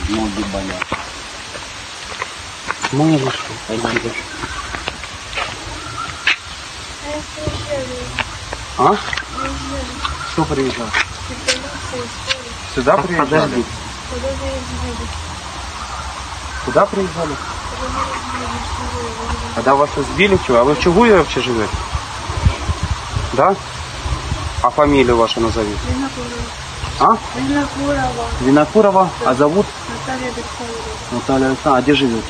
ноги болят. Можешь, пойдешь. А? Что приезжал? Сюда приезжали? Подожди. Куда приезжали? Когда вас избили, чего? А вы в Чугуеве вообще живете? Да? А фамилию вашу назови? А? Винокурова. Винокурова? А зовут? Наталья Александровна. Наталья Александровна. А где живет?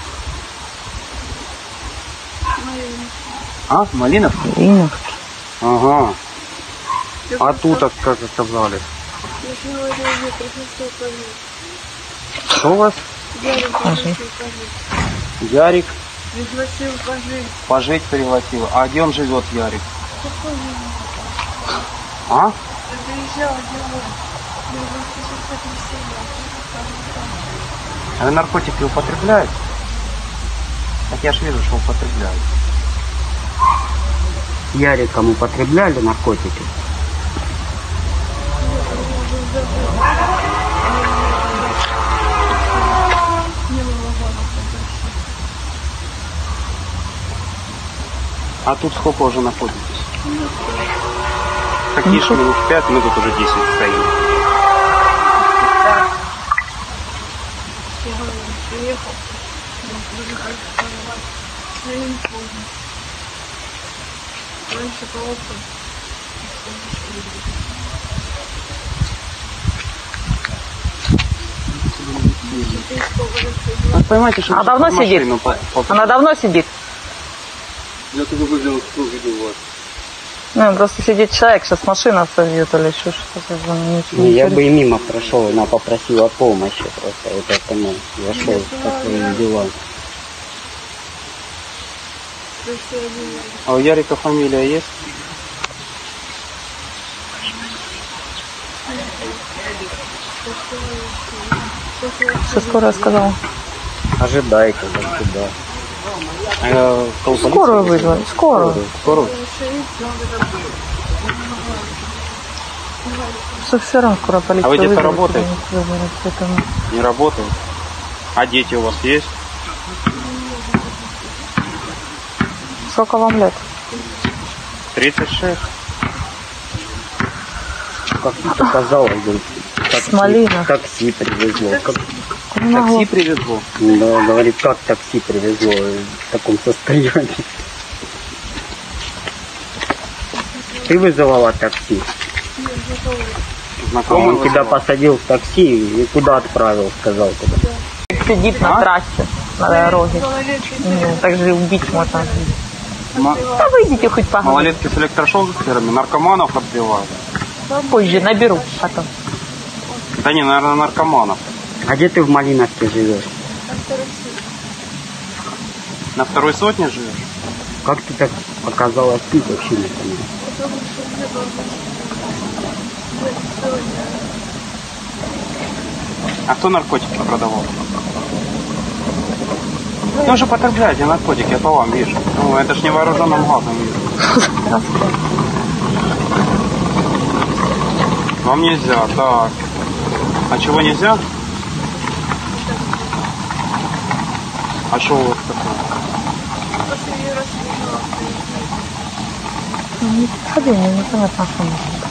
Малиновка. А? Малиновка? Малиновка. Ага. А тут как оказались? Что у вас? Ярик. Пригласил пожить. Пожить пригласил. А где он живет, Ярик? А? Приезжал, А вы наркотики употребляете? Так я ж вижу, что употребляют. Яриком употребляли наркотики? А тут сколько уже находитесь? Какие ж минут 5, мы тут уже 10 стоим. Приехал. Раньше по окну. Понимаете, что давно сидит? Она давно сидит? Я только выглянул, кто видел вас. Ну, просто сидит человек, сейчас машина сойдет или еще что-то. Я бы и мимо прошел, она попросила помощи просто. Вот этому зашел, как свои дела. А у Ярика фамилия есть? Что скорая сказала? Ожидай, когда сюда. Скорую вызвали, скорую. Скорую? Все равно скоро полиция. А вы где-то вызовет, работаете? поэтому... Не работает. А дети у вас есть? Сколько вам лет? 36. Как тут оказалось, такси привезло. Такси привезло? Да, говорит, как такси привезло в таком состоянии. Ты вызывала такси? Знакомый он тебя посадил в такси и куда отправил, сказал куда? Сидит на трассе, на дороге. Так же убить можно. Да выйдите хоть поговорить. Малолетки с электрошокерами, наркоманов отбивают. Позже наберу потом. Да не, наверное, наркоманов. А где ты в Малиновке живешь? На второй сотне живешь? Как ты так оказалась тут, вообще не понимаю. А кто наркотики продавал? Вы уже потребляете наркотики, я по вам вижу. Ну, это ж невооруженным глазом вижу. Вам нельзя, так. А чего нельзя? А что у вас такое? Не подходи, мне непонятно, что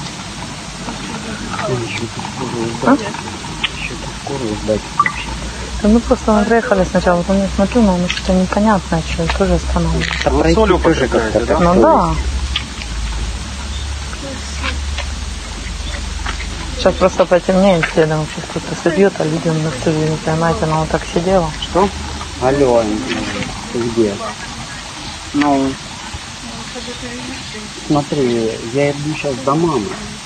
нужно. Еще тут скорую сдать вообще. Да мы просто мы приехали сначала, потом я смотрю, но оно что-то непонятное, что я тоже останавливаюсь. Вы соль употребляете, да? Ну да. Сейчас просто потемнеет, следом сейчас кто-то собьет, а людям на всю жизнь, понимаете, она вот так сидела. Что? Алло, ты где? Ну, смотри, я иду сейчас до мамы.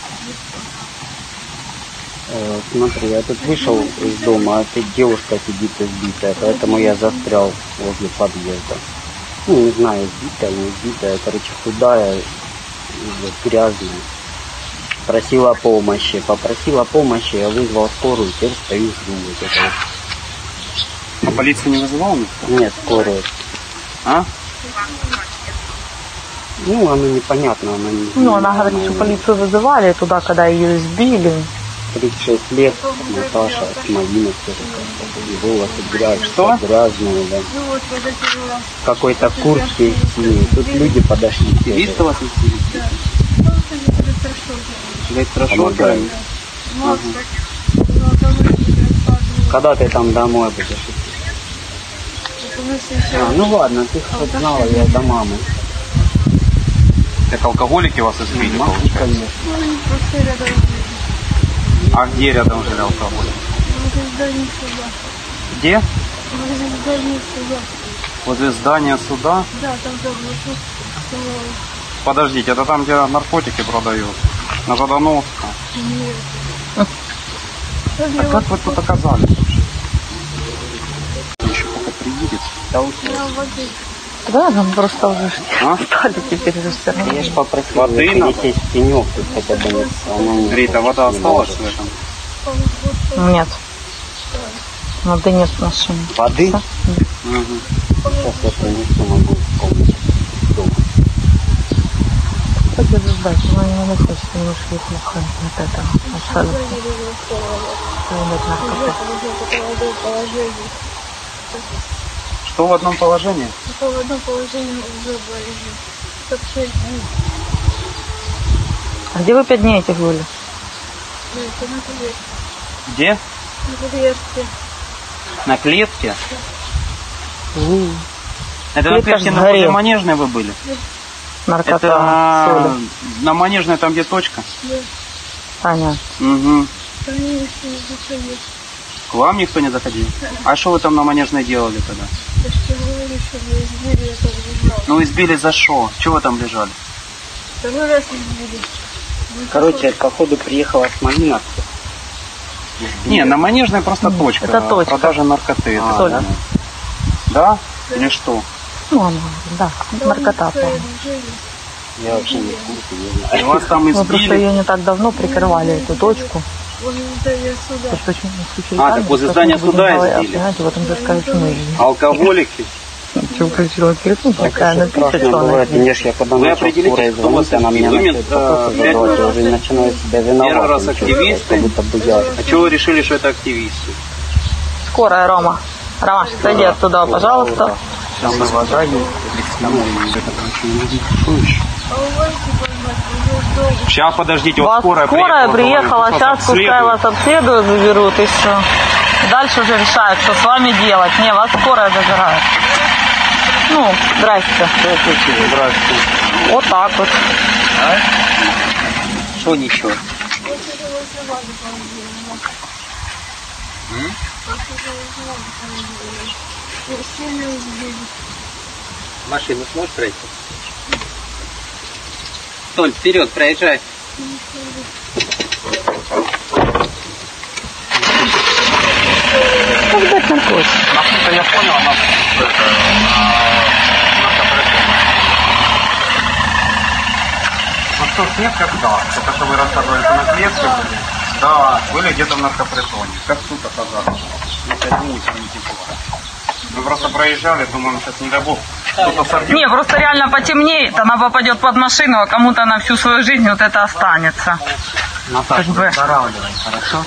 Смотри, я тут вышел из дома, а тут девушка сидит избитая, поэтому я застрял возле подъезда. Ну, не знаю, избитая, не избитая, короче, худая, грязная. Попросила помощи, я вызвал скорую, теперь стою, жду вот это вот. А полицию не вызывал никто? Нет, скорую. А? Ну, она непонятно, она не... Ну, она говорит, что полицию вызывали туда, когда ее избили. 36 лет, Наташа, с малинок тоже. Волосы грязные, грязные, да. Ну вот, когда первый раз. В какой-то куртке синей. Тут люди подошли. Активист у вас активист? Да. Ну, это электрошокер. Электрошокер. Ну, кстати, ну, там люди рассказывали. Когда ты там домой будешь идти? Это мы сейчас... Ну ладно, ты хоть знала, я до мамы. Так алкоголики вас избили, Маму, получается? конечно. Ну, они просто рядом жили. А где рядом жили алкоголики? Возле здания суда. Где? Возле здания суда. Возле здания суда? Да, там тоже вышел. Подождите, это там, где наркотики продают? На Жадановском? Нет. А как вы тут оказались? Еще пока приедет. Я в воде. Да, нам просто уже А? стали теперь же все равно. Я ж попросил Воды ее надо? пересесть в тенек, тут хотя бы не... Она не Рита, вода не осталась может. в этом? Нет. Воды нет в машине. Воды? Угу. Сейчас я принесу, могу в комнате дома. Хотя бы ждать, но не надо хочет, немножко ей плохо от этого. Остались. Что в одном положении? В одном положении уже болезнь. Как 6 дней. А где вы 5 дней этих были? Это на клетке. Где? На клетке. На клетке? Это на Клетка клетке на сгорела. возле Манежной вы были? Наркота, Это соли. на Манежной, там где точка? Да. Понятно. Угу. Там не ничего нет. К вам никто не заходил? А что вы там на Манежной делали тогда? Я что говорю, что меня избили, я там лежал. Ну избили за что? Чего вы там лежали? Второй раз избили. Ну, Короче, походу приехала с малинок. Не, на Манежной просто точка. это точка. Продажа наркоты. А, Соль. да. Да? Или что? Ну, она, да, там наркота. стояли, по-моему. жили. Я вообще не в курсе, не И знаю. вас там Мы просто избили? ее не так давно прикрывали, эту точку. Возле здания суда. Потому что почему включили А, так камеру, возле сейчас здания мы будем суда говорить, избили? Понимаете, вот он же скажет, что мы избили. Алкоголики? Чего включила телефон, такая напишет, Страшно что она бывает, избила. мне ж я когда Вы начал определите, скорой кто вас звонить, она избил. мне Вы начинает вопросы пять задавать, я уже начинаю себя виноватым. Первый раз чувствовать, активист? как будто бы я... А чего вы решили, что это активисты? Скорая, Рома. Ромаш, сойди оттуда, пожалуйста. Там вода есть. А у вас, типа, уже долго. Сейчас, подождите, вот Вас скорая скорая приехала, говорит, сейчас пускай вас обследуют, заберут и все. Дальше уже решают, что с вами делать. Не, вас скорая забирает. Ну, здрасте. Здравствуйте. Вот так вот. Что ничего? Вот это возле воды положили. Вот это возле воды положили. Сильно избили. Машину сможешь пройти? Толь, вперед, проезжай. Как дать наркотик? Насколько я понял, она ну что, снег когда? Только что вы рассказывали, что на клетке были? Да, были где-то в наркопритоне. Как тут оказались? Это извините, не типа. Мы просто проезжали, думаем, сейчас не дай бог. Кто-то сорвет. Не, просто реально потемнеет, она попадет под машину, а кому-то на всю свою жизнь вот это останется. Наташа, Как бы. выздоравливай, хорошо?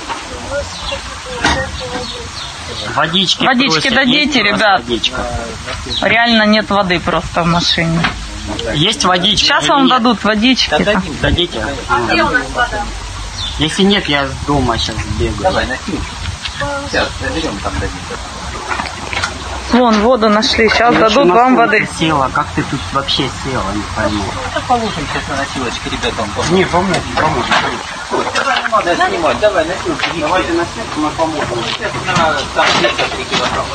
Водички Водички просят. дадите, Есть у вас ребят? водичка? Реально нет воды просто в машине. Есть водичка? Сейчас или вам нет? дадут водички. Дадите? Где у нас вода? Если нет, я дома сейчас бегаю. Давай, Сейчас заберем, там дадим. Вон, воду нашли, сейчас Я дадут ещё вам на воды. солнце села, как ты тут вообще села, не пойму. Положим сейчас на носилочке ребятам. Не, поможем. Надо снимать, давай носилки. Давайте на снегу мы поможем. Там 3 килограмма.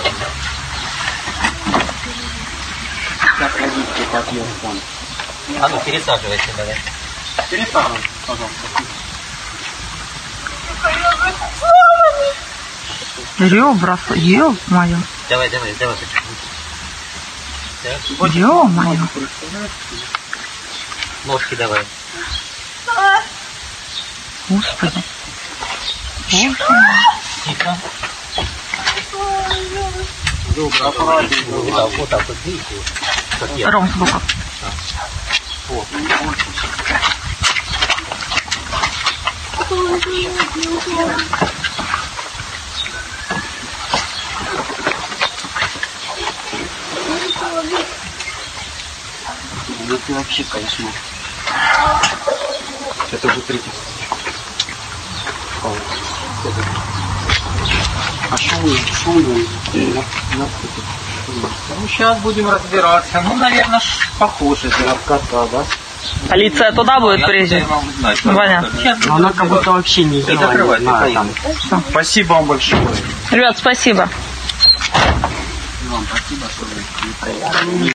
Сейчас водички попьем там. А ну пересаживайся давай. Пересаживай, пожалуйста. Ребра, ё-моё. Давай. Ё-моё. Ножки давай. Господи. Тихо. Вот так вот, видите? Как я. Ром, сбоку. Это вообще кошмар. Это уже третий. А что вы? Ну, сейчас будем разбираться. Ну, наверное, похоже. Наркота, да? Полиция туда будет приезжать? Ваня. Но она как будто вообще не знала, не знаю, там. Спасибо вам большое. Ребят, спасибо. Вам спасибо, что вы приехали.